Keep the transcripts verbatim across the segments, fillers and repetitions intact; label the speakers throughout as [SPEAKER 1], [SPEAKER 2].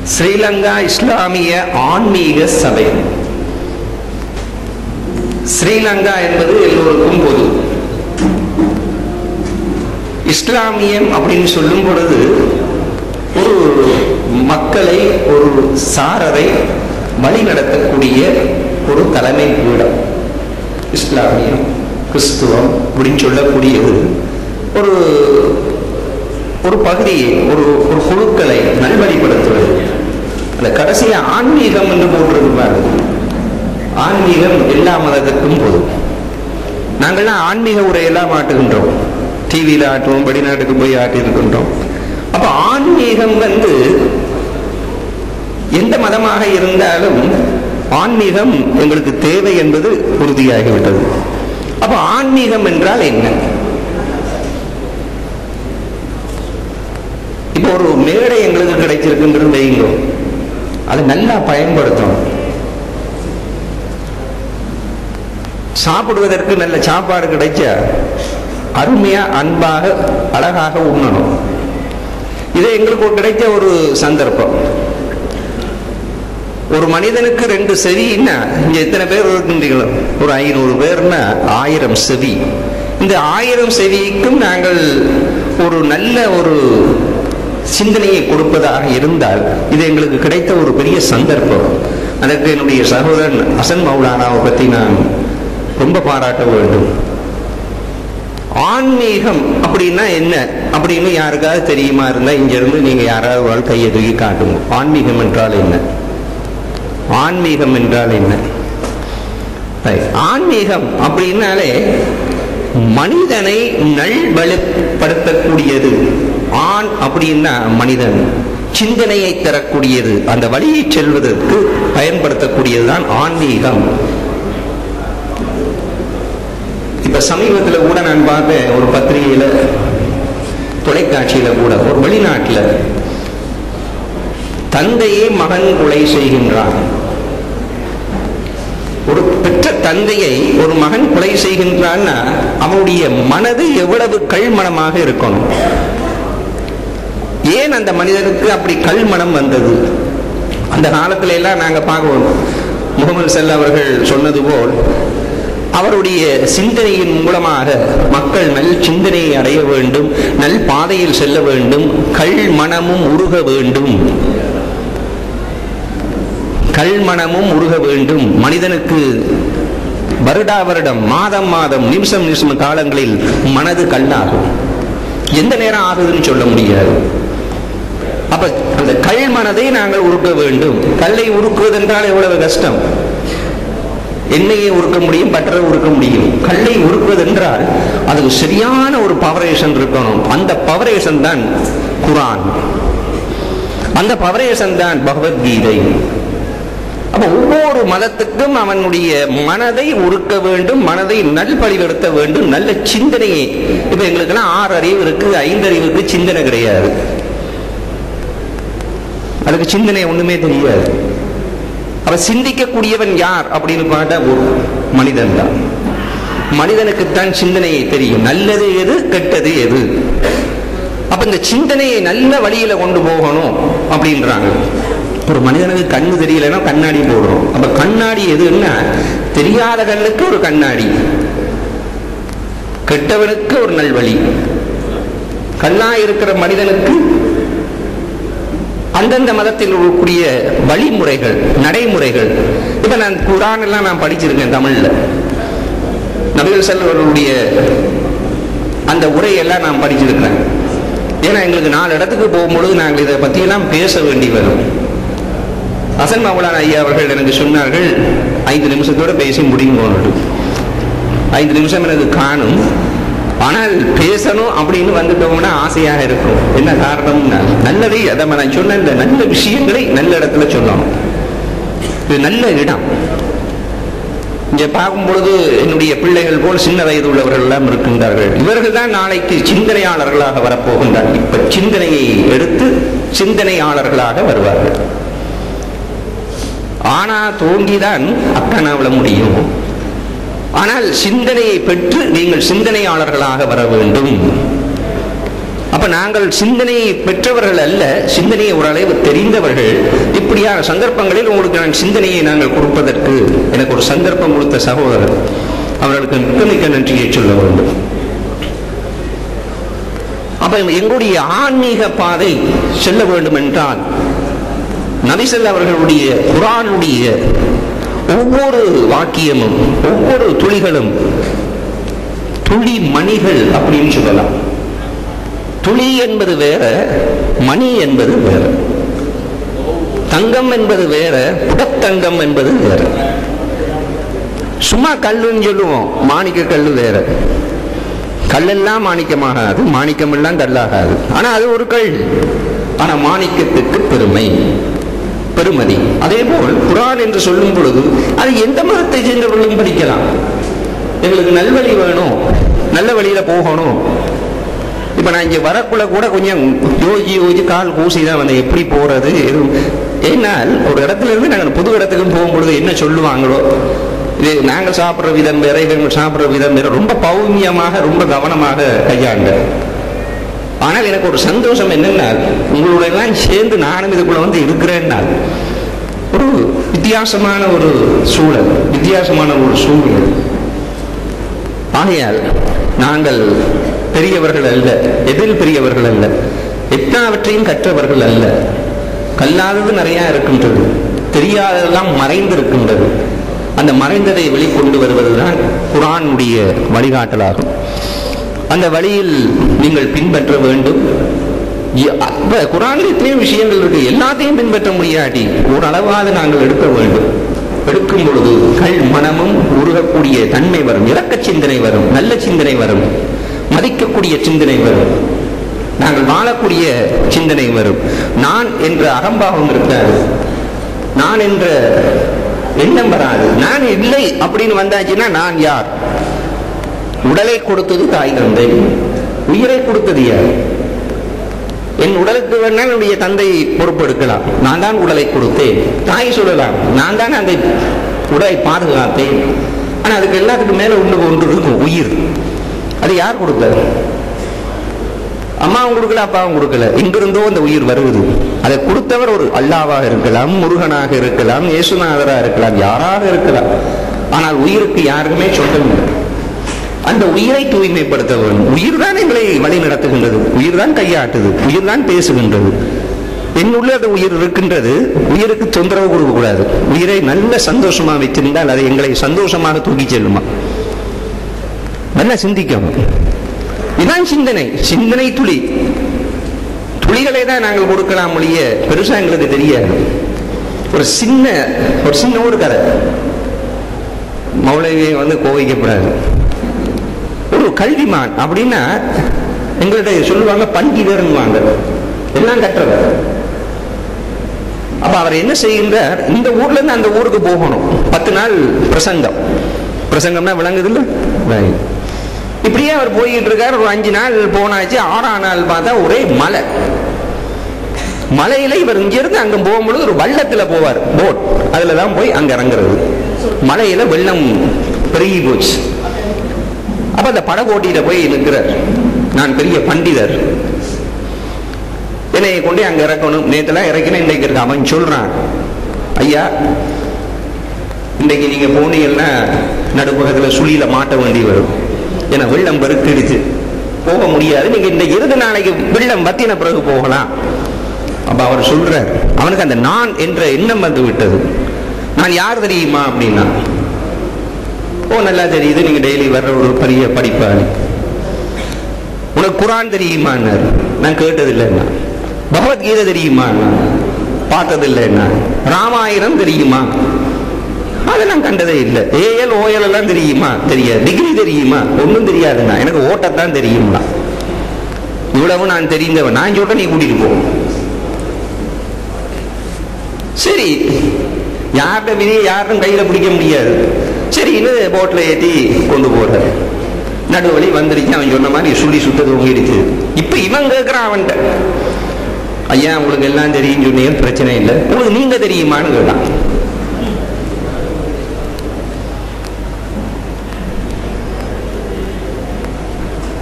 [SPEAKER 1] ஸ்ரீலங்கா இஸ்லாமிய ஆன்மீக சபை. ஸ்ரீலங்கா என்பது எல்லோருக்கும் பொது. இஸ்லாமியம் அப்படின்னு சொல்லும் பொழுது ஒரு மக்களை, ஒரு சாரரை வழிநடத்தக்கூடிய ஒரு தலைமை பீடம். இஸ்லாமியம், கிறிஸ்துவம் அப்படின்னு சொல்லக்கூடியது ஒரு ஒரு பகுதியை, ஒரு ஒரு குழுக்களை நல்வழிப்படுத்துவது. அந்த கடைசிய ஆன்மீகம் என்று போட்டிருப்பாரு. ஆன்மீகம் எல்லா மதத்துக்கும் பொது. நாங்கள்லாம் ஆன்மீக உரையெல்லாம் ஆட்டுகின்றோம், டிவியில் ஆட்டுவோம், வெளிநாட்டுக்கு போய் ஆட்டியிருக்கின்றோம். அப்ப ஆன்மீகம் வந்து எந்த மதமாக இருந்தாலும் ஆன்மீகம் எங்களுக்கு தேவை என்பது உறுதியாகிவிட்டது. அப்ப ஆன்மீகம் என்றால் என்ன? இப்போ ஒரு மேடை எங்களுக்கு கிடைச்சிருக்குன்றது வைங்க, அதை நல்லா பயன்படுத்தணும். சாப்பிடுவதற்கு நல்ல சாப்பாடு கிடைச்சா அருமையா, அன்பாக, அழகாக உண்ணணும். இது எங்களுக்கு கிடைச்ச ஒரு சந்தர்ப்பம். ஒரு மனிதனுக்கு ரெண்டு செவின்னா இங்க எத்தனை பேர் இருக்கின்றீங்களோ, ஒரு ஐநூறு பேர்னா ஆயிரம் செவி. இந்த ஆயிரம் செவிக்கும் நாங்கள் ஒரு நல்ல ஒரு சிந்தனையை கொடுப்பதாக இருந்தால் இது எங்களுக்கு கிடைத்த ஒரு பெரிய சந்தர்ப்பம். அதற்கு என்னுடைய சகோதரன் ஹசன் மௌலானாவை பற்றி நான் ரொம்ப பாராட்ட வேண்டும். ஆன்மீகம் அப்படின்னா என்ன அப்படின்னு யாருக்காவது தெரியுமா இருந்தா இங்க இருந்து நீங்க யாராவது கையை தூக்கி காட்டுங்க. ஆன்மீகம் என்றால் என்ன? ஆன்மீகம் என்றால் என்ன? ஆன்மீகம் அப்படின்னாலே மனிதனை நல்வழிப்படுத்தக்கூடியது. ஆண் அப்படின்னா மனிதன் சிந்தனையை தரக்கூடியது, அந்த வழியை செல்வதற்கு பயன்படுத்தக்கூடியதுதான் ஆன்மீகம். இப்ப சமீபத்தில் கூட நான் பார்த்தேன், ஒரு பத்திரிகையில, தொலைக்காட்சியில கூட, ஒரு வெளிநாட்டில் தந்தையே மகன் கொலை செய்கின்றான். ஒரு பெற்ற தந்தையை ஒரு மகன் கொலை செய்கின்றான்னா அவனுடைய மனது எவ்வளவு கல்மனமாக இருக்கணும். ஏன் அந்த மனிதனுக்கு அப்படி கல்மனம் வந்தது? அந்த காலத்துல எல்லாம் நாங்க பார்க்கணும், முகமது ஸல்லல்லாஹு அவர்கள் சொன்னது போல் அவருடைய சிந்தனையின் மூலமாக மக்கள் நல் சிந்தனையை அடைய வேண்டும், நல் பாதையில் செல்ல வேண்டும், கல் மனமும் உருக வேண்டும். கல்மனமும் உருக வேண்டும். மனிதனுக்கு வருடா வருடம், மாதம் மாதம், நிமிஷம் நிமிஷம் காலங்களில் மனது கல்லாகும். எந்த நேரம் ஆகுதுன்னு சொல்ல முடியாது. அப்ப அந்த கல் மனதை நாங்கள் உருக்க வேண்டும். கல்லை உருக்குவது என்றால் எவ்வளவு கஷ்டம். எண்ணெயை உருக்க முடியும், பட்டரை உருக்க முடியும். கல்லை உருக்குவது என்றால் அதுக்கு சரியான ஒரு பவரேஷன் இருக்கணும். அந்த பவரேஷன் தான் குர்ஆன், அந்த பவரேஷன் தான் பகவத்கீதை. அப்ப ஒவ்வொரு மதத்துக்கும் அவனுடைய மனதை உருக்க வேண்டும், மனதை நல்வழிப்படுத்த வேண்டும், நல்ல சிந்தனையை. இப்ப எங்களுக்கெல்லாம் ஆறு அறிவு இருக்கு, ஐந்து அறிவுக்கு சிந்தனை கிடையாது. அதுக்கு சிந்தனை ஒண்ணுமே தெரியாது. அவ சிந்திக்கக்கூடியவன் யார் அப்படின்னு பார்த்தா ஒரு மனிதன் தான். மனிதனுக்குத்தான் சிந்தனையை தெரியும், நல்லது எது, கெட்டது எது. அப்ப இந்த சிந்தனையை நல்ல வழியில கொண்டு போகணும் அப்படின்றாங்க. ஒரு மனிதனுக்கு கண்ணு தெரியலன்னா கண்ணாடி போடுறோம். அப்ப கண்ணாடி எதுன்னா, தெரியாத கண்ணுக்கு ஒரு கண்ணாடி, கெட்டவனுக்கு ஒரு நல்வழி. கண்ணா இருக்கிற மனிதனுக்கு அந்தந்த மதத்தில் இருக்கக்கூடிய வழிமுறைகள், நடைமுறைகள். இப்ப நான் குர்ஆன் எல்லாம் நான் படிச்சிருக்கேன் தமிழ்ல. நபிகள் ஸல்லல்லாஹு அவர்களுடைய அந்த உரையெல்லாம் நான் படிச்சிருக்கிறேன். ஏன்னா எங்களுக்கு நாலு இடத்துக்கு போகும்பொழுது நாங்கள் இதை பத்தி எல்லாம் பேச வேண்டி வரும். ஹசன் மௌலானா ஐயா அவர்கள் எனக்கு சொன்னார்கள், ஐந்து நிமிஷத்தோட பேசி முடியும். ஐந்து நிமிஷம் எனக்கு காணும், ஆனால் பேசணும் அப்படின்னு வந்துட்டோம்னா ஆசையாக இருக்கும். என்ன காரணம்னா, நல்லதை, அதை நான் சொன்ன இந்த நல்ல விஷயங்களை நல்ல இடத்துல சொல்லணும். இது நல்ல இடம். இங்க பார்க்கும் பொழுது என்னுடைய பிள்ளைகள் போல் சின்ன வயது உள்ளவர்கள் எல்லாம் இருக்கின்றார்கள். இவர்கள் தான் நாளைக்கு சிந்தனையாளர்களாக வரப்போகின்றார்கள். இப்ப சிந்தனையை எடுத்து சிந்தனையாளர்களாக வருவார்கள். ஆனா தோங்கிதான் அக்கனாவில முடியும். ஆனால் சிந்தனையை பெற்று நீங்கள் சிந்தனையாளர்களாக வர வேண்டும். அப்ப நாங்கள் சிந்தனை பெற்றவர்கள் அல்ல, சிந்தனையை ஓரளவு தெரிந்தவர்கள். இப்படியான சந்தர்ப்பங்களில் உங்களுக்கு நான் சிந்தனையை நாங்கள் கொடுப்பதற்கு எனக்கு ஒரு சந்தர்ப்பம் கொடுத்த சகோதரர், அவர்களுக்கு மிக்க மிக்க நன்றியை சொல்ல வேண்டும். அப்ப எங்களுடைய ஆன்மீக பாதை செல்ல வேண்டும் என்றால் நபி ஸல்லல்லாஹு அவர்களுடைய குர்ஆனுடைய ஒவ்வொரு வாக்கியமும் ஒவ்வொரு துளிகளும் துளி மணிகள் அப்படின்னு சொல்லலாம். துளி என்பது வேற, மணி என்பது வேற. தங்கம் என்பது வேற, புடத்தங்கம் என்பது வேற. சும்மா கல்லுன்னு சொல்லுவோம், மாணிக்க கல்லு வேற. கல்லெல்லாம் மாணிக்கமாகாது, மாணிக்கம் எல்லாம் கல்லாகாது. ஆனா அது ஒரு கல். ஆனா மாணிக்கத்துக்கு பெருமை, பெருமதி. அதே போல் குர்ஆன் என்று சொல்லும் பொழுது அது எந்த மதத்தை சேர்ந்தவர்களும் படிக்கலாம். எங்களுக்கு நல்வழி வேணும், நல்ல வழியில போகணும். இப்ப நான் இங்க வரக்குள்ள கூட கொஞ்சம் யோசி யோசி கால் கூசி தான் வந்தேன், எப்படி போறது எதுவும். ஏன்னால் ஒரு இடத்துல இருந்து நாங்கள் புது இடத்துக்கும் போகும்பொழுது என்ன சொல்லுவாங்களோ, இது நாங்கள் சாப்பிட்ற விதம் வேற, இவங்க சாப்பிட்ற விதம் வேற, ரொம்ப பௌமியமாக ரொம்ப கவனமாக கையாண்ட. ஆனால் எனக்கு ஒரு சந்தோஷம் என்னன்னா, உங்களுடைய சேர்ந்து நானும் இதுக்குள்ள வந்து இருக்கிறேன்னா ஒரு வித்தியாசமான ஒரு சூழல், வித்தியாசமான ஒரு சூழல். ஆகையால் நாங்கள் பெரியவர்கள் அல்ல, எதில் பெரியவர்கள் அல்ல, எல்லாவற்றையும் கற்றவர்கள் அல்ல. கல்லாதது நிறைய இருக்கின்றது, தெரியாததெல்லாம் மறைந்திருக்கின்றது. அந்த மறைந்ததை வெளிக்கொண்டு வருவதுதான் குர்ஆனுடைய வழிகாட்டலாகும். அந்த வழியில் நீங்கள் பின்பற்ற வேண்டும். குர்ஆனில் எத்தனையோ விஷயங்கள் இருக்கு, எல்லாத்தையும் பின்பற்ற முடியாட்டி ஓரளவாக நாங்கள் எடுக்க வேண்டும். எடுக்கும் பொழுது கல் மனமும் உருகக்கூடிய தன்மை வரும், இரக்க சிந்தனை வரும், நல்ல சிந்தனை வரும், மதிக்கக்கூடிய சிந்தனை வரும், நாங்கள் வாழக்கூடிய சிந்தனை வரும். நான் என்ற அகம்பாவம் இருக்காது, நான் என்ற எண்ணம் வராது. நான் இல்லை அப்படின்னு வந்தாச்சுன்னா நான் யார்? உடலை கொடுத்தது தாய் தந்தை, உயிரை கொடுத்தது யார்? என் உடலுக்கு வேணால் என்னுடைய தந்தை பொறுப்பெடுக்கலாம், நான் தான் உடலை கொடுத்தேன். தாய் சொல்லலாம், நான் தான் அந்த உடலை பாதுகாத்தேன். ஆனா அதுக்கு எல்லாத்துக்கும் மேல ஒன்று ஒன்று இருக்கும், உயிர். அது யார் கொடுத்தது? அம்மாவும் கொடுக்கல, அப்பாவும் கொடுக்கல, எங்கிருந்தோ அந்த உயிர் வருவது. அதை கொடுத்தவர் ஒரு அல்லாவாக இருக்கலாம், முருகனாக இருக்கலாம், இயேசுநாதராக இருக்கலாம், யாராக இருக்கலாம். ஆனால் உயிருக்கு யாருக்குமே சொந்தம் இல்லை. அந்த உயிரை தூய்மைப்படுத்த வேண்டும். உயிர் தான் எங்களை வழி நடத்துகின்றது, உயிர் தான் கையாட்டுது, உயிர் தான் பேசுகின்றது. என்னுள்ள அந்த உயிர் இருக்கின்றது, உயிருக்கு தொந்தரவு கொடுக்க கூடாது. உயிரை நல்ல சந்தோஷமா வைத்திருந்தால் அதை எங்களை சந்தோஷமாக தூக்கி செல்லுமா? நல்லா சிந்திக்கணும். இதுதான் சிந்தனை. சிந்தனை துளி துளிகளை தான் நாங்கள் கொடுக்கலாம் ஒழிய பெருசா எங்களுக்கு தெரியாது. ஒரு சின்ன ஒரு சின்ன ஒரு கதை, மௌலவியை வந்து கோவிக்கப்படாது. ஒரு கல்விமான் அப்படின்னா எங்கள்கிட்ட சொல்லுவாங்க பண்டிதர்வாங்க, எல்லாம் கற்றவர். அப்ப அவர் என்ன செய்கின்றார், இந்த ஊர்ல இருந்து அந்த ஊருக்கு போகணும், பத்து நாள் பிரசங்கம். பிரசங்கம்னா விளங்குது இல்ல? இப்படியே அவர் போய்கிட்டு இருக்காரு. ஒரு அஞ்சு நாள் போனாச்சு, ஆறாம் நாள் பார்த்தா ஒரே மலை. மலையில இவர் இங்கிருந்து அங்க போகும்பொழுது ஒரு வள்ளத்துல போவார், போட், அதுலதான் போய் அங்க இறங்குறது. மலையில வெள்ளம் பெருகி போச்சு. அப்ப அந்த படகோட்டியில போய் நிற்கிறார், நான் பெரிய பண்டிதர், என்னை கொண்டு அங்க இறக்கணும். நேற்றுலாம் இறக்கினா இன்றைக்கு இருக்க. அவன் சொல்றான், ஐயா இன்றைக்கு நீங்க போனீங்கன்னா நடுப்பகத்துல சுழியில மாட்ட வேண்டி வரும், ஏன்னா வெள்ளம் பெருக்கிடுச்சு, போக முடியாது. நீங்க இந்த இறுதி நாளைக்கு வெள்ளம் வத்தின பிறகு போகலாம். அப்ப அவர் சொல்றார், அவனுக்கு அந்த நான் என்ற எண்ணம் வந்து விட்டது. நான் யார் தெரியுமா அப்படின்னா, ஓ நல்லா தெரியுது, நீங்க டெய்லி வர்ற ஒரு பெரிய படிப்பாளி. உனக்கு குர்ஆன் தெரியுமா? நான் கேட்டதில்லைன்னா. பகவத்கீதை தெரியுமா? பார்த்ததில்லைன்னா. ராமாயணம் தெரியுமா? அதை நான் கண்டதே இல்லை. ஏஎல் ஓஎல் எல்லாம் தெரியுமா? தெரியாது. டிகிரி தெரியுமா? ஒன்றும் தெரியாதுண்ணா, எனக்கு ஓட்டத்தான் தெரியும்னா. இவ்வளவு நான் தெரிந்தவன். நான் சொல்றேன், நீ கூட்டிட்டு போ. சரி, யார்கிட்ட விதியை யாரும் கையில பிடிக்க முடியாது. சரி, இன்னும் போட்ல ஏற்றி கொண்டு போற நடுவழி வந்துருச்சு. அவன் சொன்ன மாதிரி சுழி சுத்தது உங்கிடுச்சு. இப்ப இவன் கேட்கிறான் அவன்கிட்ட, ஐயா உங்களுக்கு எல்லாம் தெரியும் சொன்னீங்க, பிரச்சனை இல்லை, உங்களுக்கு நீங்க தெரியுமான்னு கேட்டான்.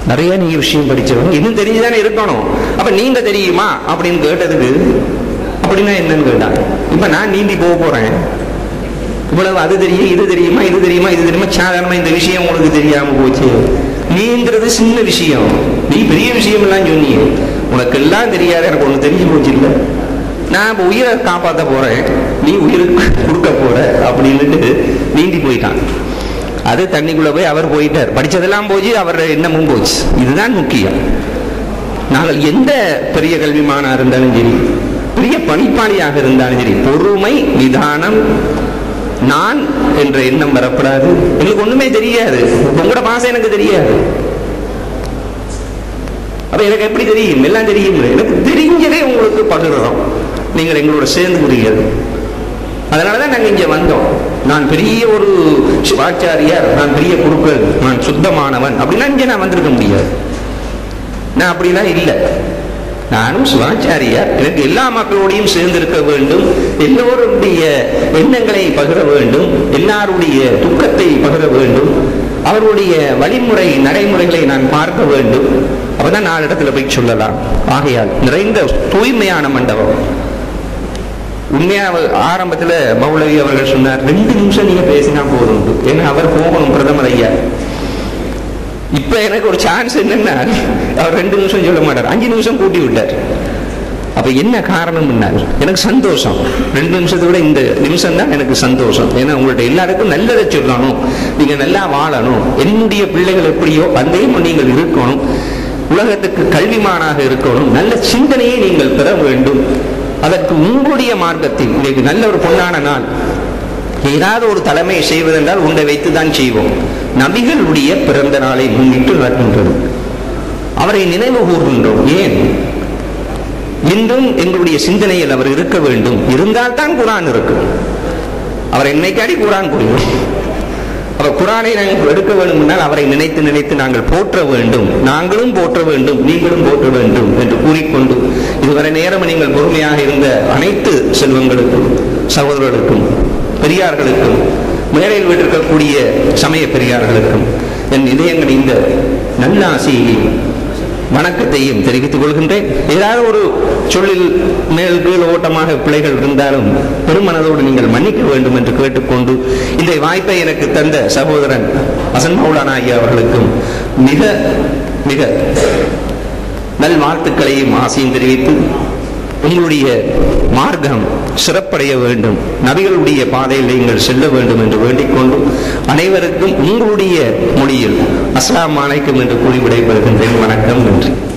[SPEAKER 1] நிறைய நீங்க விஷயம் படிச்சவங்க, இன்னும் தெரிஞ்சுதானே இருக்கணும். அப்ப நீங்க தெரியுமா அப்படின்னு கேட்டதுக்கு அப்படின்னா என்னன்னு கேட்டாங்க. இப்ப நான் நீந்தி போக போறேன், இவ்வளவு அது தெரியும் இது தெரியுமா இது தெரியுமா இது தெரியுமா, சாதாரணமா இந்த விஷயம் உங்களுக்கு தெரியாம போச்சு. நீங்கிறது சின்ன விஷயம், நீ பெரிய விஷயம் எல்லாம் சொன்னீங்க, உனக்கு எல்லாம் தெரியாது, எனக்கு ஒண்ணு தெரிஞ்சு போச்சு இல்ல, நான் இப்ப உயிரை காப்பாற்ற போறேன், நீ உயிருக்கு கொடுக்க போற அப்படின்னுட்டு நீந்தி போயிட்டான். அது தண்ணிக்குள்ள போய் அவர் போயிட்டார், படிச்சதெல்லாம் போச்சு, அவர் எண்ணமும் போச்சு. இதுதான் முக்கியம். நாங்கள் எந்த பெரிய கல்விமானா இருந்தாலும் சரி, பெரிய பணிப்பாளியாக இருந்தாலும் சரி, பொறுமை நிதானம் நான் என்ற எண்ணம் வரப்படாது. எங்களுக்கு ஒண்ணுமே தெரியாது, உங்களோட பாசம் எனக்கு தெரியாது, அப்ப எனக்கு எப்படி தெரியும், எல்லாம் தெரியும், எனக்கு தெரிஞ்சதே உங்களுக்கு பகிர்றோம், நீங்கள் எங்களோட சேர்ந்து புரியாது. அதனாலதான் நாங்க இங்க வந்தோம். நான் பெரிய ஒரு சிவாச்சாரியார், நான் பெரிய குருக்கள், நான் சுத்தமானவன் அப்படின்னா இங்க நான் வந்திருக்க முடியாது. நான் அப்படிலாம் இல்லை, நானும் சிவாச்சாரியார், எனக்கு எல்லா மக்களோடையும் சேர்ந்திருக்க வேண்டும், எல்லோருடைய எண்ணங்களை பகிர வேண்டும், எல்லாருடைய துக்கத்தை பகிர வேண்டும், அவருடைய வழிமுறை நடைமுறைகளை நான் பார்க்க வேண்டும். அப்பதான் நாலு இடத்துல போய் சொல்லலாம். ஆகையால் நிறைந்த தூய்மையான மண்டபம். உண்மையா ஆரம்பத்துல மௌலவி அவர்கள் சொன்னார், ரெண்டு நிமிஷம் நீங்க பேசினா போதும், ஏன்னா அவர் போகணும் பிரதமர் ஐயா. இப்ப எனக்கு ஒரு சான்ஸ் என்னன்னா, அவர் ரெண்டு நிமிஷம் சொல்ல மாட்டார், அஞ்சு நிமிஷம் கூட்டி விட்டார். அப்ப என்ன காரணம், எனக்கு சந்தோஷம், ரெண்டு நிமிஷத்தை விட இந்த நிமிஷம் தான் எனக்கு சந்தோஷம். ஏன்னா உங்கள்ட்ட எல்லாருக்கும் நல்லதை சொல்லணும், நீங்க நல்லா வாழணும், என்னுடைய பிள்ளைகள் எப்படியோ அதே நீங்கள் இருக்கணும், உலகத்துக்கு கல்விமானாக இருக்கணும், நல்ல சிந்தனையை நீங்கள் பெற வேண்டும். அதற்கு உங்களுடைய மார்க்கத்தில் இன்னைக்கு நல்ல ஒரு பொன்னான நாள், ஏதாவது ஒரு தலைமையை செய்வதென்றால் உண்டை வைத்துதான் செய்வோம். நபிகளுடைய பிறந்த நாளை முன்னிட்டு நடக்கின்றது, அவரை நினைவு கூறுகின்றோம். ஏன் இன்றும் எங்களுடைய சிந்தனையில் அவர் இருக்க வேண்டும், இருந்தால் தான் குரான் இருக்கும். அவர் என்னைக்காடி குரான் புரியும். அவர் குரானை நாங்கள் எடுக்க வேண்டும் என்றால் அவரை நினைத்து நினைத்து நாங்கள் போற்ற வேண்டும், நாங்களும் போற்ற வேண்டும், நீங்களும் போற்ற வேண்டும் என்று கூறிக்கொண்டு, இதுவரை நேரம் நீங்கள் பொறுமையாக இருந்த அனைத்து செல்வங்களுக்கும், சகோதரர்களுக்கும், பெரியார்களுக்கும், மேடையில் விட்டிருக்கக்கூடிய சமய பெரியார்களுக்கும் என் இதயங்கள் இந்த நல்லாசியையும் வணக்கத்தையும் தெரிவித்துக் கொள்கின்றேன். ஏதாவது ஒரு சொல்லில் மேல் கீழ் ஓட்டமாக பிள்ளைகள் இருந்தாலும் பெருமனதோடு நீங்கள் மன்னிக்க வேண்டும் என்று கேட்டுக்கொண்டு, இந்த வாய்ப்பை எனக்கு தந்த சகோதரன் ஹசன் மௌலானா ஐயா அவர்களுக்கும் மிக மிக நல் வாழ்த்துக்களையும் ஆசையும் தெரிவித்து, உங்களுடைய மார்க்கம் சிறப்படைய வேண்டும், நபிகளுடைய பாதையில் நீங்கள் செல்ல வேண்டும் என்று வேண்டிக் கொண்டு, அனைவருக்கும் உங்களுடைய மொழியில் அஸ்ஸலாமு அலைக்கும் என்று கூறி விடைபெறுகின்றேன். வணக்கம், நன்றி.